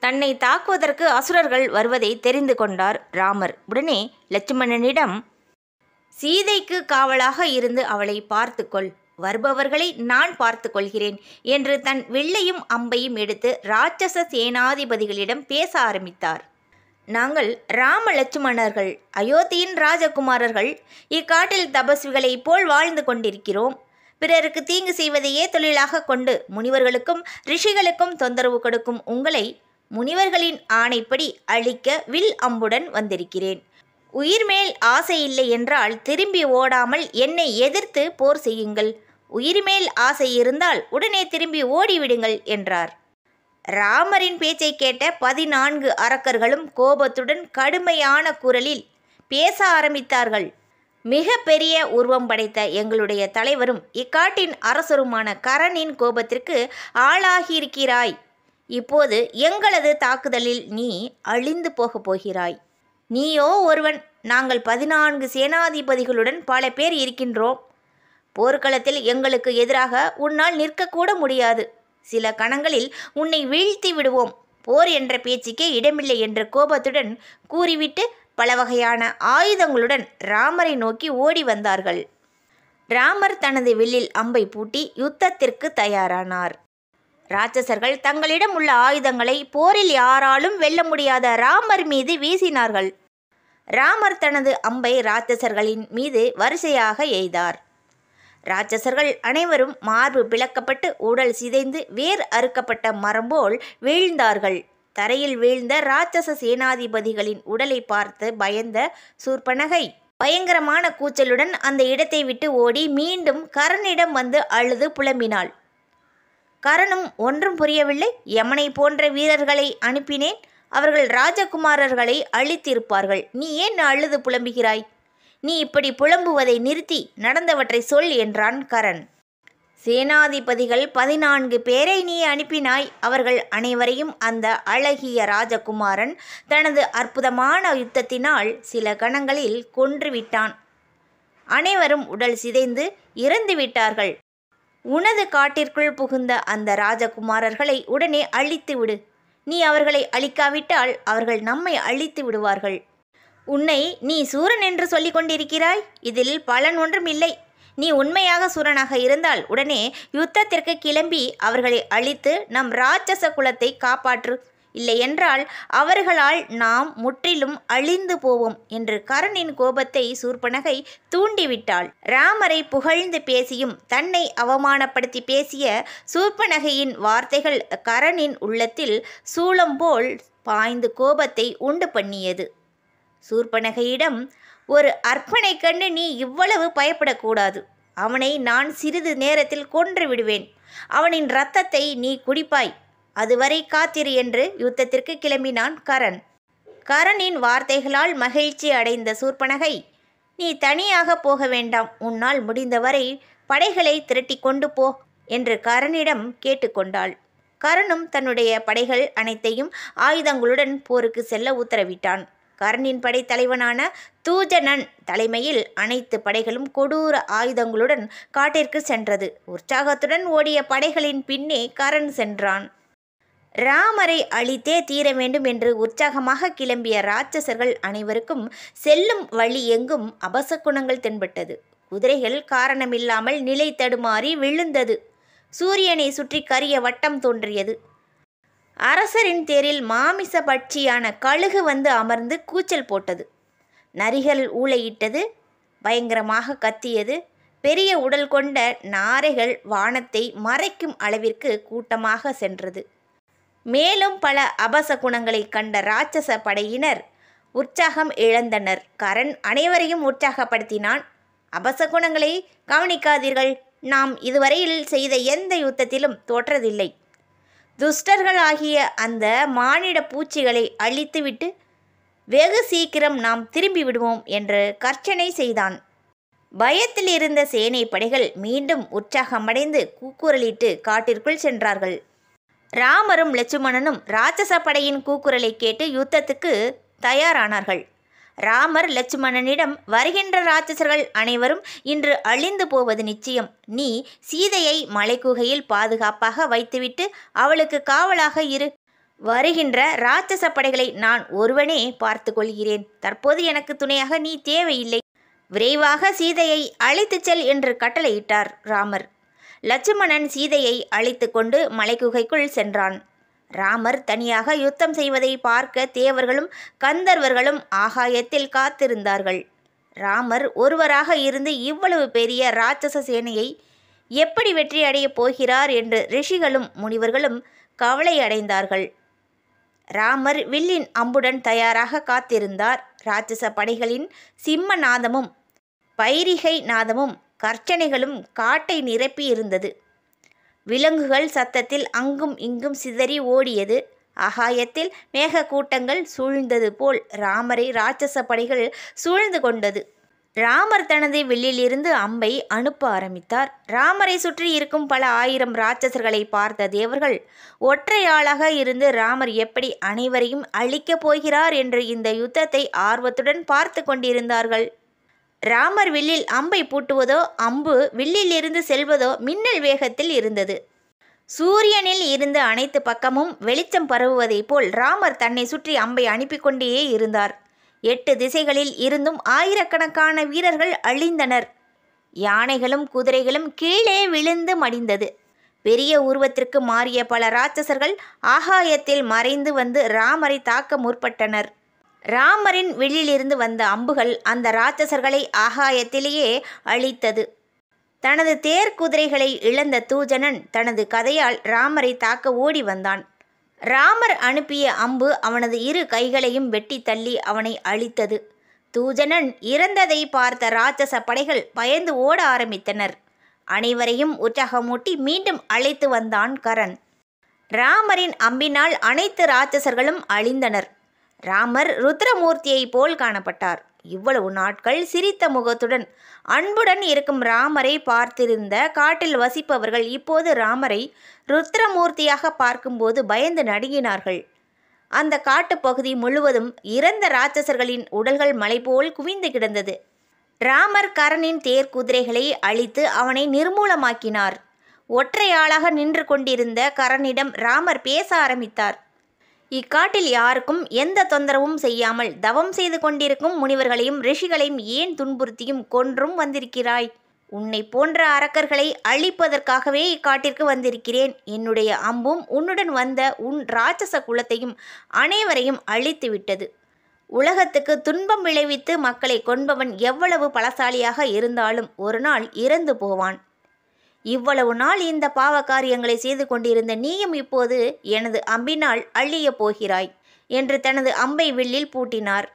தன்னை தாக்குவதற்கு அசுரர்கள் வருவதை தெரிந்து கொண்டார் ராமர். உடனே லட்சுமணனிடம், சீதைக்கு காவலாக இருந்து அவளை பார்த்துக்கொள், வருபவர்களை நான் பார்த்து கொள்கிறேன் என்று தன் வில்லையும் அம்பையும் எடுத்து இராட்சச சேனாதிபதிகளிடம் பேச ஆரம்பித்தார். நாங்கள் ராம லட்சுமணர்கள், அயோத்தியின் ராஜகுமாரர்கள், இக்காட்டில் தபஸ்விகளைப் போல் வாழ்ந்து கொண்டிருக்கிறோம். பிறருக்கு தீங்கு செய்வதையே தொழிலாக கொண்டு முனிவர்களுக்கும் ரிஷிகளுக்கும் தொந்தரவு கொடுக்கும் உங்களை முனிவர்களின் ஆணைப்படி அழிக்க வில் அம்புடன் வந்திருக்கிறேன். உயிர் மேல் ஆசை இல்லை என்றால் திரும்பி ஓடாமல் என்னை எதிர்த்து போர் செய்யுங்கள். உயிர் மேல் ஆசை இருந்தால் உடனே திரும்பி ஓடிவிடுங்கள் என்றார். ராமரின் பேச்சை கேட்ட 14 அரக்கர்களும் கோபத்துடன் கடுமையான குரலில் பேச ஆரம்பித்தார்கள். மிக பெரிய உருவம் படைத்த எங்களுடைய தலைவரும் இக்காட்டின் அரசருமான கரனின் கோபத்திற்கு ஆளாகியிருக்கிறாய். இப்போது எங்களது தாக்குதலில் நீ அழிந்து போகப் போகிறாய். நீயோ ஒருவன், நாங்கள் 14 சேனாதிபதிகளுடன் பல பேர் இருக்கின்றோம். போர்க்களத்தில் எங்களுக்கு எதிராக உன்னால் நிற்கக்கூட முடியாது. சில கணங்களில் உன்னை வீழ்த்தி விடுவோம். போர் என்ற பேச்சுக்கே இடமில்லை என்ற கோபத்துடன் கூறிவிட்டு பல வகையான ஆயுதங்களுடன் ராமரை நோக்கி ஓடி வந்தார்கள். ராமர் தனது வில்லில் அம்பை பூட்டி யுத்தத்திற்கு தயாரானார். இராட்சசர்கள் தங்களிடம் உள்ள ஆயுதங்களை போரில் யாராலும் வெல்ல முடியாத ராமர் மீது வீசினார்கள். ராமர் தனது அம்பை இராட்சசர்களின் மீது வரிசையாக எய்தார். இராட்சசர்கள் அனைவரும் மார்பு பிளக்கப்பட்டு உடல் சிதைந்து வேர் அறுக்கப்பட்ட மரம் போல் வீழ்ந்தார்கள். தரையில் வீழ்ந்த இராட்சச சேனாதிபதிகளின் உடலை பார்த்து பயந்த சூர்பனகை பயங்கரமான கூச்சலுடன் அந்த இடத்தை விட்டு ஓடி மீண்டும் கரனிடம் வந்து அழுது புலம்பினாள். கரனும் ஒன்றும் புரியவில்லை. யமனை போன்ற வீரர்களை அனுப்பினேன், அவர்கள் ராஜகுமாரர்களை அழித்திருப்பார்கள். நீ ஏன் அழுது புலம்புகிறாய்? நீ இப்படி புலம்புவதை நிறுத்தி நடந்தவற்றை சொல் என்றான் கரன். சேனாதிபதிகள் 14 பேரை நீ அனுப்பினாய். அவர்கள் அனைவரையும் அந்த அழகிய ராஜகுமாரன் தனது அற்புதமான யுத்தத்தினால் சில கணங்களில் கொன்றுவிட்டான். அனைவரும் உடல் சிதைந்து இறந்து விட்டார்கள். உனது காட்டிற்குள் புகுந்த அந்த ராஜகுமாரர்களை உடனே அழித்து விடு. நீ அவர்களை அழிக்காவிட்டால் அவர்கள் நம்மை அழித்து விடுவார்கள். உன்னை நீ சூரன் என்று சொல்லிக் கொண்டிருக்கிறாய். இதில் பலன் ஒன்றும் இல்லை. நீ உண்மையாக சூரனாக இருந்தால் உடனே யுத்தத்திற்கு கிளம்பி அவர்களை அழித்து நம் இராட்சச குலத்தை காப்பாற்று. இல்லையென்றால் அவர்களால் நாம் முற்றிலும் அழிந்து போவோம் என்று கரனின் கோபத்தை சூர்பனகை தூண்டிவிட்டாள். ராமரை புகழ்ந்து பேசியும் தன்னை அவமானப்படுத்தி பேசிய சூர்பனகையின் வார்த்தைகள் கரனின் உள்ளத்தில் சூளம் போல் பாய்ந்து கோபத்தை உண்டு பண்ணியது. சூர்பனகையிடம், ஒரு அற்பனை கண்டு நீ இவ்வளவு பயப்படக்கூடாது. அவனை நான் சிறிது நேரத்தில் கொன்று விடுவேன். அவனின் இரத்தத்தை நீ குடிப்பாய். அதுவரை காத்திரு என்று யுத்தத்திற்கு கிளம்பினான் கரன். கரனின் வார்த்தைகளால் மகிழ்ச்சி அடைந்த சூர்பனகை, நீ தனியாக போக வேண்டாம், உன்னால் முடிந்தவரை படைகளை திரட்டி கொண்டு போ என்று கரனிடம் கேட்டுக்கொண்டாள். கரனும் தன்னுடைய படைகள் அனைத்தையும் ஆயுதங்களுடன் போருக்கு செல்ல உத்தரவிட்டான். கரனின் படைத்தலைவனான தூஜனன் தலைமையில் அனைத்து படைகளும் கொடூர ஆயுதங்களுடன் காட்டிற்கு சென்றது. உற்சாகத்துடன் ஓடிய படைகளின் பின்னே கரன் சென்றான். ராமரை அழித்தே தீர வேண்டும் என்று உற்சாகமாக கிளம்பிய இராட்சசர்கள் அனைவருக்கும் செல்லும் வழி எங்கும் அபசகுணங்கள் தென்பட்டது. குதிரைகள் காரணமில்லாமல் நிலை தடுமாறி விழுந்தது. சூரியனை சுற்றி கரிய வட்டம் தோன்றியது. அரசரின் தேரில் மாமிச பட்சியான கழுகு வந்து அமர்ந்து கூச்சல் போட்டது. நரிகள் ஊளையிட்டது, பயங்கரமாக கத்தியது. பெரிய உடல் கொண்ட நாரைகள் வானத்தை மறைக்கும் அளவிற்கு கூட்டமாக சென்றது. மேலும் பல அபசகுணங்களை கண்ட இராட்சச படையினர் உற்சாகம் இழந்தனர். கரன் அனைவரையும் உற்சாகப்படுத்தினான். அபசகுணங்களை கவனிக்காதீர்கள். நாம் இதுவரையில் செய்த எந்த யுத்தத்திலும் தோற்றதில்லை. துஷ்டர்களாகிய அந்த மானிட பூச்சிகளை அழித்துவிட்டு வெகு சீக்கிரம் நாம் திரும்பி விடுவோம் என்று கர்ச்சனை செய்தான். பயத்தில் இருந்த சேனை படைகள் மீண்டும் உற்சாகமடைந்து கூக்குரலிட்டு காட்டிற்குள் சென்றார்கள். ராமரும் லட்சுமணனும் இராட்சச படையின் கூக்குரலை கேட்டு யுத்தத்துக்கு தயாரானார்கள். ராமர் லட்சுமணனிடம், வருகின்ற இராட்சசர்கள் அனைவரும் இன்று அழிந்து போவது நிச்சயம். நீ சீதையை மலைக்குகையில் பாதுகாப்பாக வைத்துவிட்டு அவளுக்கு காவலாக இரு. வருகின்ற இராட்சச படைகளை நான் ஒருவனே பார்த்து கொள்கிறேன். தற்போது எனக்கு துணையாக நீ தேவையில்லை. விரைவாக சீதையை அழைத்துச் செல் என்று கட்டளையிட்டார் ராமர். லட்சுமணன் சீதையை அழைத்து கொண்டு மலைக்குகைக்குள் சென்றான். ராமர் தனியாக யுத்தம் செய்வதை பார்க்க தேவர்களும் கந்தர்வர்களும் ஆகாயத்தில் காத்திருந்தார்கள். ராமர் ஒருவராக இருந்து இவ்வளவு பெரிய இராட்சச சேனையை எப்படி வெற்றி அடையப் போகிறார் என்று ரிஷிகளும் முனிவர்களும் கவலை அடைந்தார்கள். ராமர் வில்லின் அம்புடன் தயாராக காத்திருந்தார். இராட்சச படைகளின் சிம்ம நாதமும் பைரிகை நாதமும் கர்ச்சனைகளும் காட்டை நிரப்பி இருந்தது. விலங்குகள் சத்தத்தில் அங்கும் இங்கும் சிதறி ஓடியது. ஆகாயத்தில் மேக கூட்டங்கள் சூழ்ந்தது போல் ராமரை இராட்சச படைகள் சூழ்ந்து கொண்டது. ராமர் தனது வில்லிலிருந்து அம்பை அனுப்ப ஆரம்பித்தார். ராமரை சுற்றி இருக்கும் பல ஆயிரம் இராட்சசர்களை பார்த்த தேவர்கள் ஒற்றையாளாக இருந்து ராமர் எப்படி அனைவரையும் அழிக்கப் போகிறார் என்று இந்த யுத்தத்தை ஆர்வத்துடன் பார்த்து கொண்டிருந்தார்கள். ராமர் வில்லில் அம்பை பூட்டுவதோ அம்பு வில்லிலிருந்து செல்வதோ மின்னல் வேகத்தில் இருந்தது. சூரியனில் இருந்து அனைத்து பக்கமும் வெளிச்சம் பரவுவதைப் போல் ராமர் தன்னை சுற்றி அம்பை அனுப்பி கொண்டே இருந்தார். 8 திசைகளில் இருந்தும் ஆயிரக்கணக்கான வீரர்கள் அழிந்தனர். யானைகளும் குதிரைகளும் கீழே விழுந்து மடிந்தது. பெரிய உருவத்திற்கு மாறிய பல இராட்சசர்கள் ஆகாயத்தில் மறைந்து வந்து ராமரை தாக்க முற்பட்டனர். ராமரின் வில்லிலிருந்து வந்த அம்புகள் அந்த இராட்சசர்களை ஆகாயத்திலேயே அழித்தது. தனது தேர் குதிரைகளை இழந்த தூஜனன் தனது கதையால் ராமரை தாக்க ஓடி வந்தான். ராமர் அனுப்பிய அம்பு அவனது 2 கைகளையும் வெட்டி தள்ளி அவனை அழித்தது. தூஜனன் இறந்ததை பார்த்த இராட்சச படைகள் பயந்து ஓட ஆரம்பித்தனர். அனைவரையும் உற்சாகமூட்டி மீண்டும் அழைத்து வந்தான் கரன். ராமரின் அம்பினால் அனைத்து இராட்சசர்களும் அழிந்தனர். ராமர் ருத்ரமூர்த்தியைப் போல் காணப்பட்டார். இவ்வளவு நாட்கள் சிரித்த முகத்துடன் அன்புடன் இருக்கும் ராமரை பார்த்திருந்த காட்டில் வசிப்பவர்கள் இப்போது ராமரை ருத்ரமூர்த்தியாக பார்க்கும்போது பயந்து நடுங்கினார்கள். அந்த காட்டுப்பகுதி முழுவதும் இறந்த இராட்சசர்களின் உடல்கள் மலை போல் குவிந்து கிடந்தது. ராமர் கரனின் தேர் குதிரைகளை அழித்து அவனை நிர்மூலமாக்கினார். ஒற்றையாளாக நின்று கொண்டிருந்த கரனிடம் ராமர் பேச ஆரம்பித்தார். இக்காட்டில் யாருக்கும் எந்த தொந்தரவும் செய்யாமல் தவம் செய்து கொண்டிருக்கும் முனிவர்களையும் ரிஷிகளையும் ஏன் துன்புறுத்தியும் கொன்றும் வந்திருக்கிறாய்? உன்னை போன்ற அரக்கர்களை அழிப்பதற்காகவே இக்காட்டிற்கு வந்திருக்கிறேன். என்னுடைய அம்பும் உன்னுடன் வந்த உன் இராட்சச குலத்தையும் அனைவரையும் அழித்து விட்டது. உலகத்துக்கு துன்பம் விளைவித்து மக்களை கொன்பவன் எவ்வளவு பலசாலியாக இருந்தாலும் ஒரு நாள் இறந்து போவான். இவ்வளவு நாள் இந்த பாவ காரியங்களை செய்து கொண்டிருந்த நீயும் இப்போது எனது அம்பினால் அழியப் போகிறாய் என்று தனது அம்பை வில்லில் பூட்டினார்.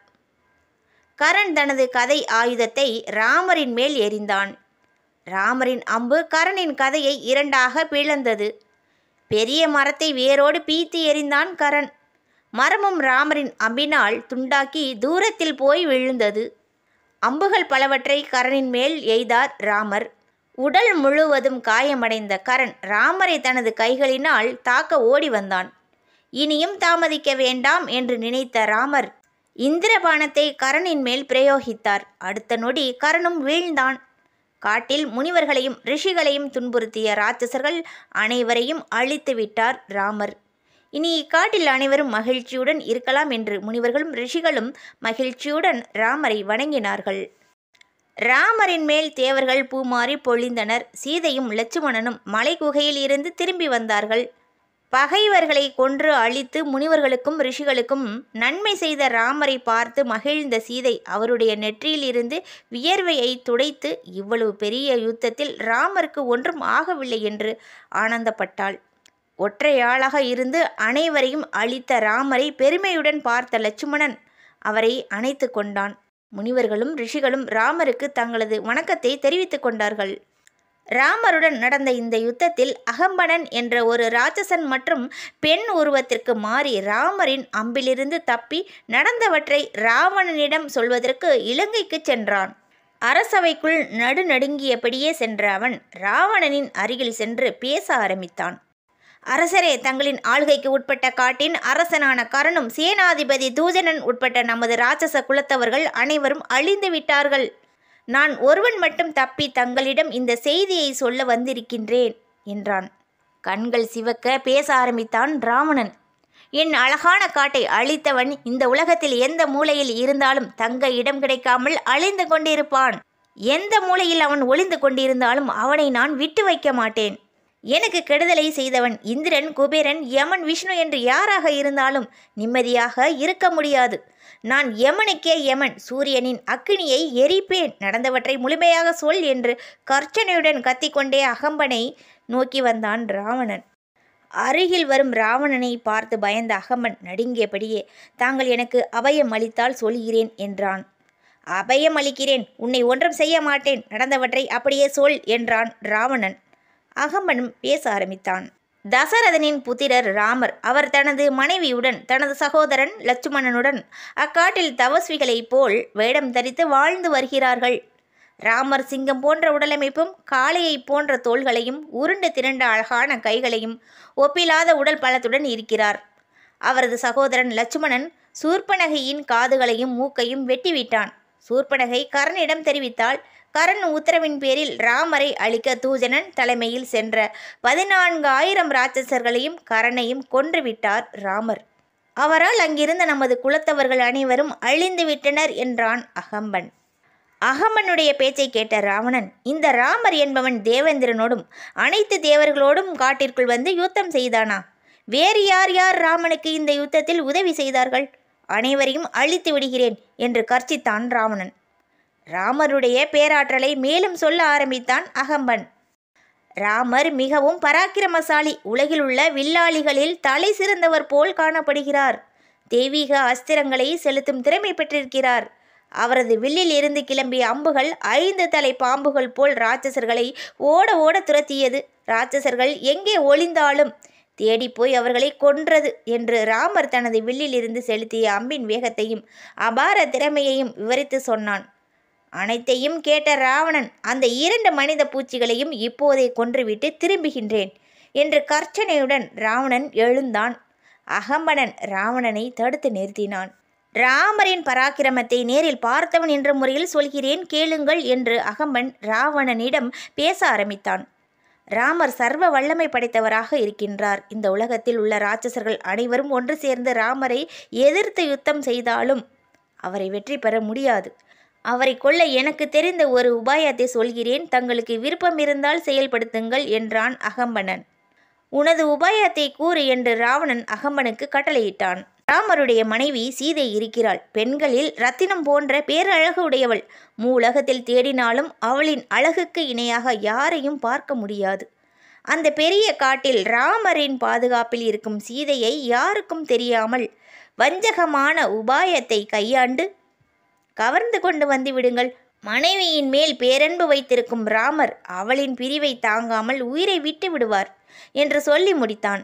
கரன் தனது கதை ஆயுதத்தை ராமரின் மேல் எறிந்தான். ராமரின் அம்பு கரனின் கதையை 2ஆக பிளந்தது. பெரிய மரத்தை வேரோடு பீத்து எறிந்தான் கரன். மரமும் ராமரின் அம்பினால் துண்டாக்கி தூரத்தில் போய் விழுந்தது. அம்புகள் பலவற்றை கரனின் மேல் எய்தார் ராமர். உடல் முழுவதும் காயமடைந்த கரன் ராமரை தனது கைகளினால் தாக்க ஓடி வந்தான். இனியும் தாமதிக்க வேண்டாம் என்று நினைத்த ராமர் இந்திரபாணத்தை கரனின் மேல் பிரயோகித்தார். அடுத்த நொடி கரனும் வீழ்ந்தான். காட்டில் முனிவர்களையும் ரிஷிகளையும் துன்புறுத்திய இராட்சசர்கள் அனைவரையும் அழித்து விட்டார் ராமர். இனி இக்காட்டில் அனைவரும் மகிழ்ச்சியுடன் இருக்கலாம் என்று முனிவர்களும் ரிஷிகளும் மகிழ்ச்சியுடன் ராமரை வணங்கினார்கள். ராமரின் மேல் தேவர்கள் பூமாறி பொழிந்தனர். சீதையும் லட்சுமணனும் மலை குகையில் இருந்து திரும்பி வந்தார்கள். பகைவர்களை கொன்று அழித்து முனிவர்களுக்கும் ரிஷிகளுக்கும் நன்மை செய்த ராமரை பார்த்து மகிழ்ந்த சீதை அவருடைய நெற்றியில் இருந்து வியர்வையை துடைத்து இவ்வளவு பெரிய யுத்தத்தில் ராமருக்கு ஒன்றும் ஆகவில்லை என்று ஆனந்தப்பட்டாள். ஒற்றையாளாக இருந்து அனைவரையும் அழித்த ராமரை பெருமையுடன் பார்த்த லட்சுமணன் அவரை அணைத்து கொண்டான். முனிவர்களும் ரிஷிகளும் ராமருக்கு தங்களது வணக்கத்தை தெரிவித்துக் கொண்டார்கள். ராமருடன் நடந்த இந்த யுத்தத்தில் அகம்பனன் என்ற ஒரு இராட்சசன் மற்றும் பெண் உருவத்திற்கு மாறி ராமரின் அம்பிலிருந்து தப்பி நடந்தவற்றை ராவணனிடம் சொல்வதற்கு இலங்கைக்கு சென்றான். அரசவைக்குள் நடுநடுங்கியபடியே சென்ற அவன் ராவணனின் அருகில் சென்று பேச ஆரம்பித்தான். அரசரே, தங்களின் ஆள்கைக்கு உட்பட்ட காட்டின் அரசனான கரனும் சேனாதிபதி தூஜனன் உட்பட்ட நமது இராட்சச குலத்தவர்கள் அனைவரும் அழிந்து விட்டார்கள். நான் ஒருவன் மட்டும் தப்பி தங்களிடம் இந்த செய்தியை சொல்ல வந்திருக்கின்றேன் என்றான். கண்கள் சிவக்க பேச ஆரம்பித்தான் ராவணன். என் அழகான காட்டை அழித்தவன் இந்த உலகத்தில் எந்த மூலையில் இருந்தாலும் தங்க இடம் கிடைக்காமல் அழிந்து கொண்டிருப்பான். எந்த மூலையில் அவன் ஒளிந்து கொண்டிருந்தாலும் அவனை நான் விட்டு வைக்க மாட்டேன். எனக்கு கெடுதலை செய்தவன் இந்திரன், குபேரன், யமன், விஷ்ணு என்று யாராக இருந்தாலும் நிம்மதியாக இருக்க முடியாது. நான் யமனுக்கே யமன், சூரியனின் அக்கினியை எரிப்பேன். நடந்தவற்றை முழுமையாக சொல் என்று கர்ச்சனையுடன் கத்திக்கொண்டே அகம்பனை நோக்கி வந்தான் ராவணன். அருகில் வரும் ராவணனை பார்த்து பயந்த அகம்பன் நடுங்கியபடியே, தாங்கள் எனக்கு அபயம் அளித்தால் சொல்கிறேன் என்றான். அபயம் அளிக்கிறேன், உன்னை ஒன்றும் செய்ய மாட்டேன், நடந்தவற்றை அப்படியே சொல் என்றான் ராவணன். அகம்பனும் பேச ஆரம்பித்தான். தசரதனின் புத்திரர் ராமர், அவர் தனது மனைவியுடன் தனது சகோதரன் லட்சுமணனுடன் அக்காட்டில் தபஸ்விகளைப் போல் வேடம் தரித்து வாழ்ந்து வருகிறார்கள். ராமர் சிங்கம் போன்ற உடலமைப்பும் காளையை போன்ற தோள்களையும் உருண்டு திரண்ட அழகான கைகளையும் ஒப்பில்லாத உடல் பலத்துடன் இருக்கிறார். அவரது சகோதரன் லட்சுமணன் சூர்பனகையின் காதுகளையும் மூக்கையும் வெட்டிவிட்டான். சூர்பனகை கரனிடம் தெரிவித்தாள். கரண் உத்தரவின் பேரில் ராமரை அழிக்க தூஜனன் தலைமையில் சென்ற 14,000 ராட்சசர்களையும் கரணையும் கொன்றுவிட்டார் ராமர். அவரால் அங்கிருந்த நமது குலத்தவர்கள் அனைவரும் அழிந்து விட்டனர் என்றான் அகம்பன். அகம்பனுடைய பேச்சை கேட்ட ராவணன், இந்த ராமர் என்பவன் தேவேந்திரனோடும் அனைத்து தேவர்களோடும் காட்டிற்குள் வந்து யுத்தம் செய்தானா? வேறு யார் யார் ராமனுக்கு இந்த யுத்தத்தில் உதவி செய்தார்கள்? அனைவரையும் அழித்து விடுகிறேன் என்று கர்ச்சித்தான் ராவணன். ராமருடைய பேராற்றலை மேலும் சொல்ல ஆரம்பித்தான் அகம்பன். ராமர் மிகவும் பராக்கிரமசாலி, உலகில் உள்ள வில்லாளிகளில் தலை சிறந்தவர் போல் காணப்படுகிறார். தெய்வீக அஸ்திரங்களை செலுத்தும் திறமை பெற்றிருக்கிறார். அவரது வில்லில் இருந்து கிளம்பிய அம்புகள் 5 தலை பாம்புகள் போல் ராட்சசர்களை ஓட ஓட துரத்தியது. ராட்சசர்கள் எங்கே ஒளிந்தாலும் தேடிப்போய் அவர்களை கொன்றது என்று ராமர் தனது வில்லில் இருந்து செலுத்திய அம்பின் வேகத்தையும் அபார திறமையையும் விவரித்து சொன்னான். அனைத்தையும் கேட்ட ராவணன், அந்த 2 மனித பூச்சிகளையும் இப்போதே கொன்றுவிட்டு திரும்புகின்றேன் என்று கர்ச்சனையுடன் ராவணன் எழுந்தான். அகம்பனன் ராவணனை தடுத்து நிறுத்தினான். ராமரின் பராக்கிரமத்தை நேரில் பார்த்தவன் என்ற முறையில் சொல்கிறேன், கேளுங்கள் என்று அகம்பன் ராவணனிடம் பேச ஆரம்பித்தான். ராமர் சர்வ வல்லமை படைத்தவராக இருக்கின்றார். இந்த உலகத்தில் உள்ள ராட்சசர்கள் அனைவரும் ஒன்று சேர்ந்து ராமரை எதிர்த்து யுத்தம் செய்தாலும் அவரை வெற்றி பெற முடியாது. அவரை கொல்ல எனக்கு தெரிந்த ஒரு உபாயத்தை சொல்கிறேன், தங்களுக்கு விருப்பம் இருந்தால் செயல்படுத்துங்கள் என்றான் அகம்பனன். உனது உபாயத்தை கூறு என்று ராவணன் அகம்பனுக்கு கட்டளையிட்டான். ராமருடைய மனைவி சீதை இருக்கிறாள். பெண்களில் ரத்தினம் போன்ற பேரழகு உடையவள். மூலகத்தில் தேடினாலும் அவளின் அழகுக்கு இணையாக யாரையும் பார்க்க முடியாது. அந்த பெரிய காட்டில் ராமரின் பாதுகாப்பில் இருக்கும் சீதையை யாருக்கும் தெரியாமல் வஞ்சகமான உபாயத்தை கையாண்டு கவர்ந்து கொண்டு வந்து விடுங்கள். மனைவியின் மேல் பேரன்பு வைத்திருக்கும் ராமர் அவளின் பிரிவை தாங்காமல் உயிரை விட்டு விடுவார் என்று சொல்லி முடித்தான்.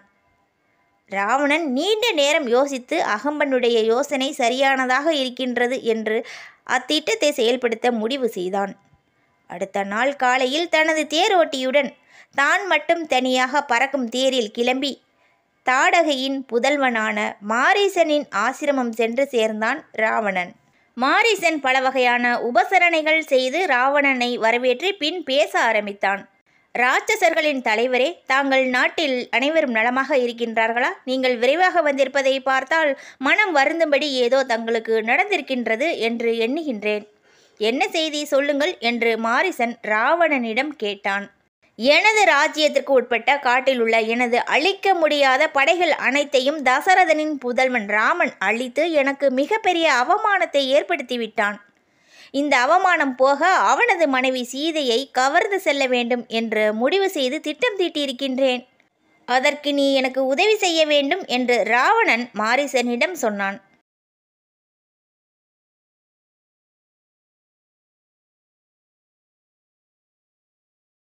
ராவணன் நீண்ட நேரம் யோசித்து அகம்பனுடைய யோசனை சரியானதாக இருக்கின்றது என்று அத்திட்டத்தை செயல்படுத்த முடிவு செய்தான். அடுத்த நாள் காலையில் தனது தேரோட்டியுடன் தான் மட்டும் தனியாக பறக்கும் தேரில் கிளம்பி தாடகையின் புதல்வனான மாரீசனின் ஆசிரமம் சென்று சேர்ந்தான் ராவணன். மாரீசன் பல வகையான உபசரணைகள் செய்து ராவணனை வரவேற்று பின் பேச ஆரம்பித்தான். ராட்சசர்களின் தலைவரே, தாங்கள் நாட்டில் அனைவரும் நலமாக இருக்கின்றார்களா? நீங்கள் விரைவாக வந்திருப்பதை பார்த்தால் மனம் வருந்தும்படி ஏதோ தங்களுக்கு நடந்திருக்கின்றது என்று எண்ணுகின்றேன். என்ன செய்தி சொல்லுங்கள் என்று மாரீசன் ராவணனிடம் கேட்டான். எனது ராஜ்யத்திற்கு உட்பட்ட காட்டில் உள்ள எனது அழிக்க முடியாத படைகள் அனைத்தையும் தசரதனின் புதல்வன் ராமன் அழித்து எனக்கு மிகப்பெரிய அவமானத்தை ஏற்படுத்திவிட்டான். இந்த அவமானம் போக அவனது மனைவி சீதையை கவர்ந்து செல்ல வேண்டும் என்று முடிவு செய்து திட்டம் தீட்டியிருக்கின்றேன். அதற்கு நீ எனக்கு உதவி செய்ய வேண்டும் என்று ராவணன் மாரீசனிடம் சொன்னான்.